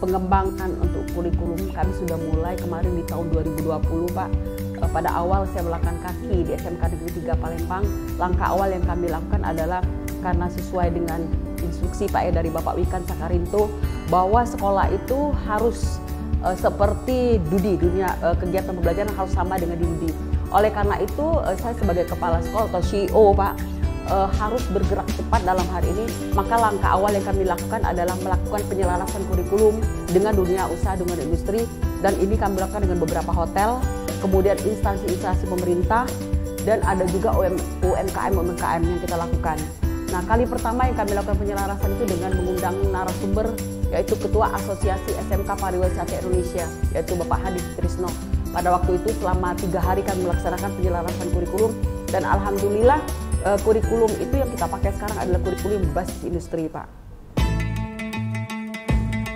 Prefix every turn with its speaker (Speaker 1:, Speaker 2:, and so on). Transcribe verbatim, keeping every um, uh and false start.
Speaker 1: pengembangan untuk kurikulum kami sudah mulai kemarin di tahun dua ribu dua puluh, Pak. Uh, pada awal saya melakukan kaki di S M K Negeri tiga Palembang. Langkah awal yang kami lakukan adalah karena sesuai dengan instruksi Pak E dari Bapak Wikan Sakarinto bahwa sekolah itu harus uh, seperti D U D I, dunia uh, kegiatan pembelajaran harus sama dengan di D U D I. Oleh karena itu uh, saya sebagai kepala sekolah atau C E O, Pak, uh, harus bergerak cepat dalam hari ini. Maka langkah awal yang kami lakukan adalah melakukan penyelarasan kurikulum dengan dunia usaha, dengan industri, dan ini kami lakukan dengan beberapa hotel, kemudian instansi-instansi pemerintah, dan ada juga U M K M-U M K M yang kita lakukan. Nah, kali pertama yang kami lakukan penyelarasan itu dengan mengundang narasumber, yaitu Ketua Asosiasi S M K Pariwisata Indonesia, yaitu Bapak Hadi Trisno. Pada waktu itu selama tiga hari kami melaksanakan penyelarasan kurikulum, dan alhamdulillah kurikulum itu yang kita pakai sekarang adalah kurikulum berbasis industri, Pak.